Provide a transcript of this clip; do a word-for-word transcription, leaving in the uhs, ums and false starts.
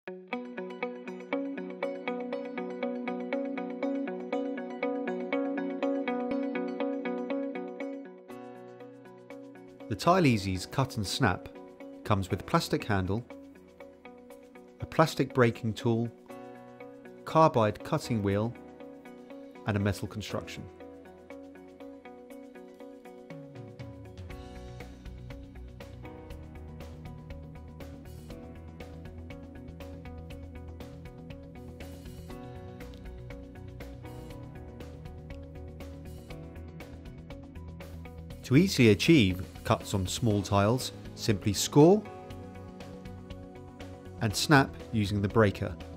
The Tileasy's Cut and Snap comes with plastic handle, a plastic breaking tool, carbide cutting wheel and a metal construction. To easily achieve cuts on small tiles, simply score and snap using the breaker.